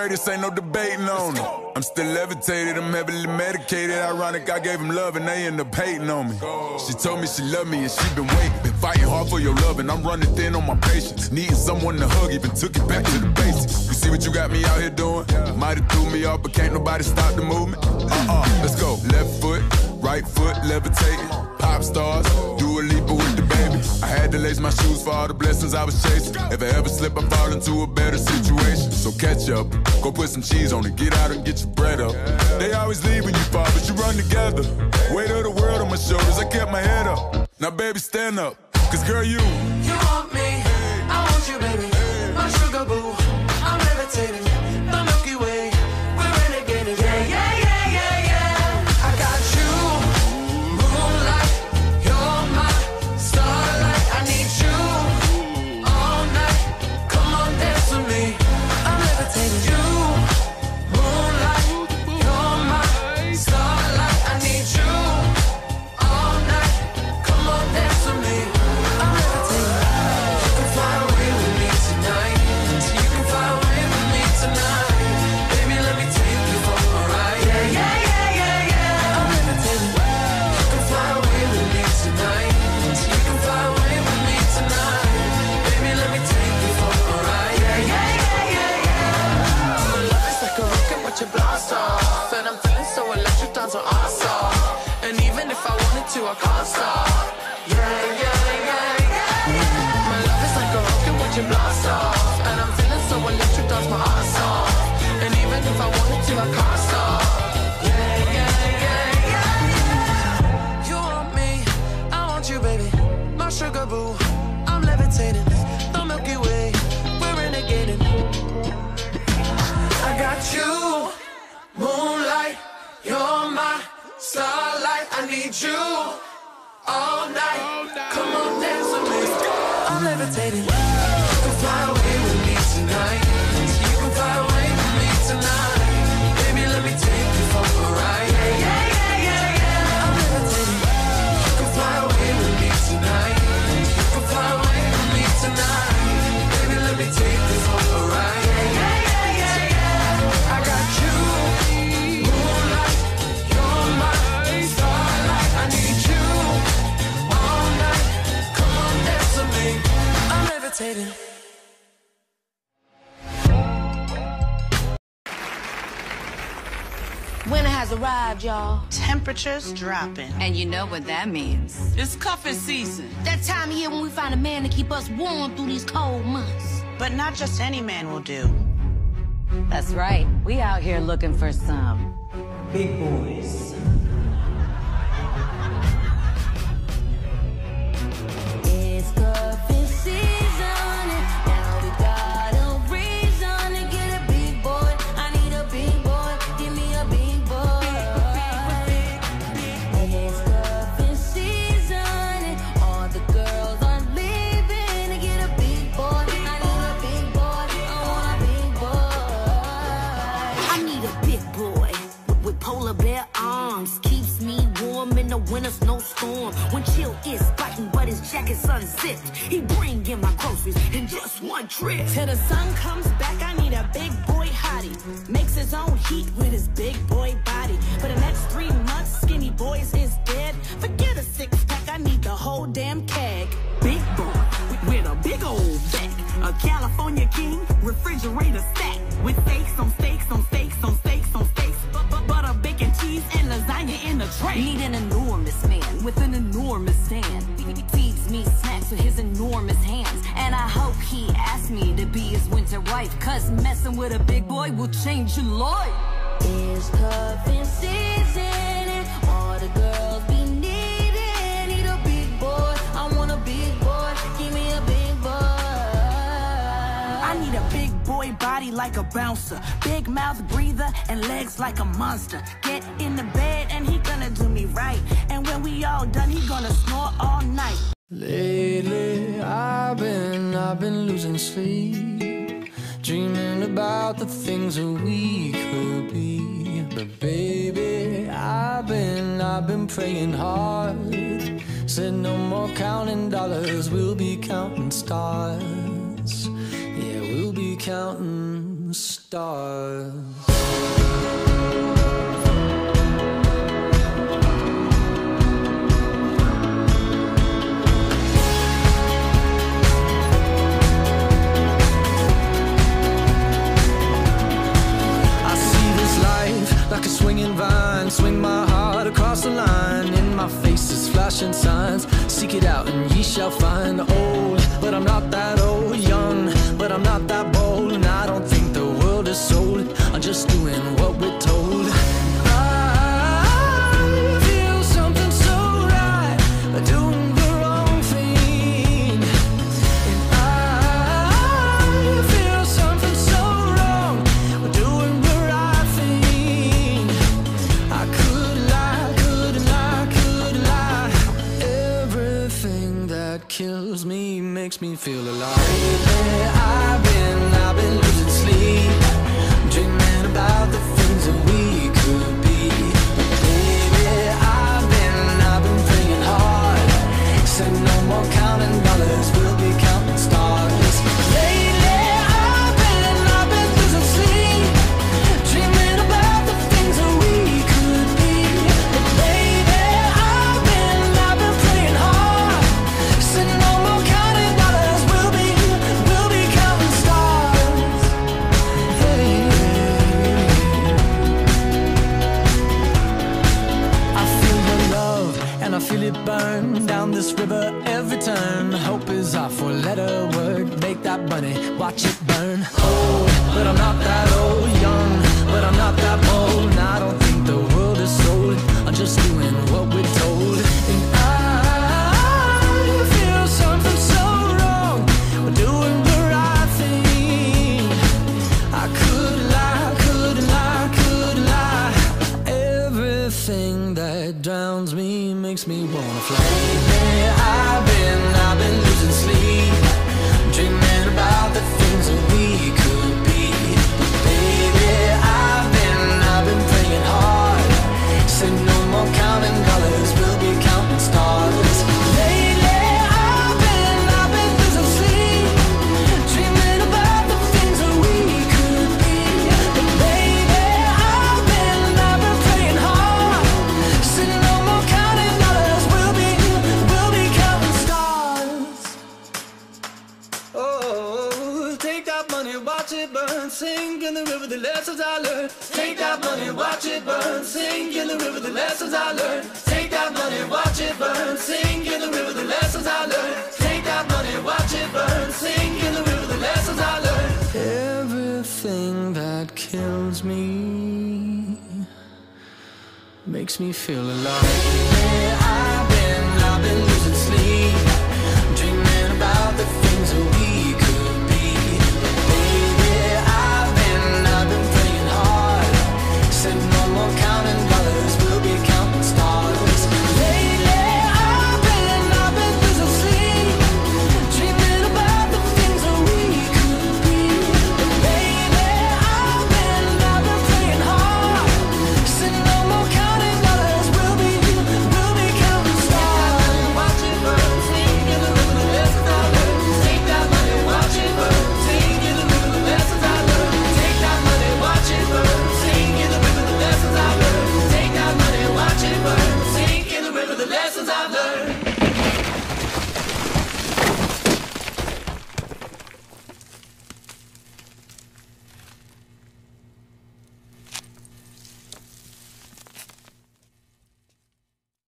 greatest, ain't no debating on it. I'm still levitated, I'm heavily medicated. Ironic, I gave him love and they end up hating on me. She told me she loved me and she been waiting. Been fighting hard for your love and I'm running thin on my patience. Needing someone to hug, even took it back to the basics. You see what you got me out here doing? Might have threw me off, but can't nobody stop the movement. Let's go. Left foot, right foot, levitating. Pop stars, do a Lipa with the baby. I had to lace my shoes for all the blessings I was chasing. If I ever slip, I fall into a better situation. So catch up, go put some cheese on it, get out and get your bread up. They always leave when you fall, but you run together. Weight of the world on my shoulders, I kept my head up. Now baby, stand up, cause girl, you want me, I want you, baby. My sugar boo, I'm levitating. The Milky Way, we're renegading. Yeah, yeah, yeah, yeah, yeah. I got you, moonlight, you're my starlight. I need you all night. Come on, dance with me. I'm levitating. You, moonlight, you're my starlight. I need you all night. Come on, dance with me. I'm levitating. You can fly away with me tonight. So you can fly away with me tonight. Baby, let me take you for a ride. Yeah, yeah, yeah, yeah, yeah. I'm levitating. You can fly away with me tonight. So you can fly away with me tonight. Baby, let me take you for a ride. Yeah, yeah, yeah, yeah, yeah. My love is like a rocket, watch it blast off. And I'm feeling so electric, dance on awesome. And even if I wanted to, I can't stop. Yeah, yeah, yeah, yeah. My love is like a rocket, watch it blast off. And I'm feeling so electric, dance my ass off. And even if I wanted to, I can't stop. Yeah, yeah, yeah, yeah. You want me, I want you, baby. My sugar boo, I'm levitating. The Milky Way, we're renegading. I got you, moonlight, you're my starlight. I need you all night. Come on, dance with me. I'm levitating. You can fly away with me tonight. So you can fly away with me tonight. Baby, let me take you for a ride. Yeah, yeah, yeah, yeah, yeah. I'm levitating. You can fly away with me tonight. You can fly away with me tonight. Baby, let me take you for a ride. Yeah, yeah, yeah, yeah, yeah. I got you, moonlight, you're my starlight. I need you all night. Come on, dance with me. I'm levitating. Winter has arrived, y'all. Temperatures dropping. And you know what that means. It's cuffing season. That time of year when we find a man to keep us warm through these cold months. But not just any man will do. That's right. We out here looking for some big boys. It's cuffing season, and now we got a reason to get a big boy. I need a big boy, give me a big boy. It's cuffing season, and all the girls are leaving to get a big boy. I need a big boy, I want a big boy. I need a big boy with polar bear arms, keeps me warm in the winter snowstorm. When chill is biting, but his jacket's unzipped. He bring in my groceries in just one trip. Till the sun comes back, I need a big boy hottie. Makes his own heat with his big boy body. For the next 3 months, skinny boys is dead. Forget a six-pack, I need the whole damn keg. Big boy with a big old back. A California king, refrigerator stack. With steaks on steaks on steaks on steaks on steaks. Butter, bacon, cheese, and lasagna in the tray. Need an enormous man with an enormous stand. He feeds me snacks with his enormous hands. And I hope he asks me to be his winter wife, cause messing with a big boy will change your life. It's cuffing season, and all the girls be needing. Need a big boy, I want a big boy, give me a big boy. I need a big boy body like a bouncer, big mouth breather and legs like a monster. Get in the bed and he gonna do me right, and when we all done he gonna snore all night. Lately I've been losing sleep, dreaming about the things that we could be. But baby, I've been praying hard. Said no more counting dollars, we'll be counting stars. Yeah, we'll be counting stars. stars. Like a swinging vine, swing my heart across the line. In my face is flashing signs. Seek it out and ye shall find. Old, but I'm not that old. Young, but I'm not that bold. And I don't think the world is sold. I'm just doing what we're told. I feel something so right, doing the wrong thing. And I feel something so wrong, doing the right thing. I could lie, couldn't lie, couldn't lie. Everything that kills me makes me feel alive. Lately I've been losing sleep, dreaming about the things that we could be. Baby, I've been praying hard. Said no more counting dollars, we'll be counting stars. Lately I've been losing sleep, dreaming about the things that we could be. But baby, I've been praying hard. Said no more counting dollars, we'll be counting stars. Hey. I feel your love and I feel it burn down this river every turn. Hope is our four-letter word. Make that money, watch it burn. Old, but I'm not that old. Young, but I'm not that bold. And I don't think the world is sold. I'm just doing what we're told. And I feel something so wrong. We're doing the right thing. I could lie, couldn't lie, couldn't lie. Everything that drowns me makes me wanna fly. Lately I've been losing sleep, dreaming about the things that we could be. Baby, I've been praying hard. Said no more counting dollars, we'll be counting stars. Lately I've been losing sleep, dreaming about the things that we could be. But baby, I've been praying hard. Said no more counting dollars, we'll be counting stars. Oh, take that money, watch it burn, sink in the river, the lessons I learned. Take that money, watch it burn, sink in the river, the lessons I learned. Take that money, watch it burn, sink in the river, the lessons I learned. Take that money, watch it burn, sink in the river, the lessons I learned. Everything that kills me makes me feel alive.